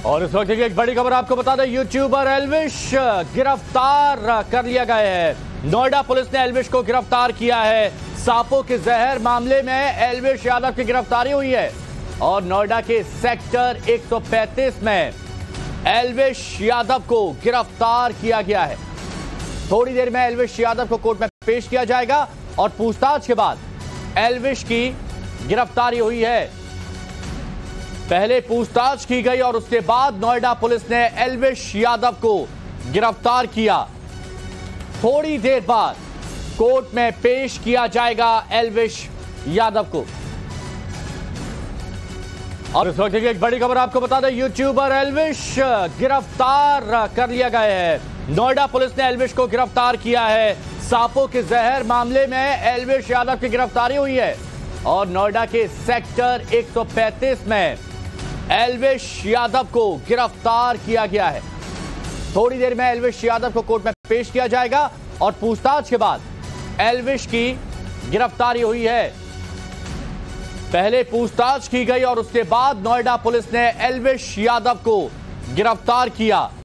और इस वक्त की एक बड़ी खबर आपको बता दें, यूट्यूबर एल्विश गिरफ्तार कर लिया गया है। नोएडा पुलिस ने एल्विश को गिरफ्तार किया है। सांपों के जहर मामले में एल्विश यादव की गिरफ्तारी हुई है और नोएडा के सेक्टर 135 में एल्विश यादव को गिरफ्तार किया गया है। थोड़ी देर में एल्विश यादव को कोर्ट में पेश किया जाएगा और पूछताछ के बाद एल्विश की गिरफ्तारी हुई है। पहले पूछताछ की गई और उसके बाद नोएडा पुलिस ने एल्विश यादव को गिरफ्तार किया। थोड़ी देर बाद कोर्ट में पेश किया जाएगा एल्विश यादव को। और इस वक्त की एक बड़ी खबर आपको बता दें, यूट्यूबर एल्विश गिरफ्तार कर लिया गया है। नोएडा पुलिस ने एल्विश को गिरफ्तार किया है। सांपों के जहर मामले में एल्विश यादव की गिरफ्तारी हुई है और नोएडा के सेक्टर 135 में एल्विश यादव को गिरफ्तार किया गया है। थोड़ी देर में एल्विश यादव को कोर्ट में पेश किया जाएगा और पूछताछ के बाद एल्विश की गिरफ्तारी हुई है। पहले पूछताछ की गई और उसके बाद नोएडा पुलिस ने एल्विश यादव को गिरफ्तार किया।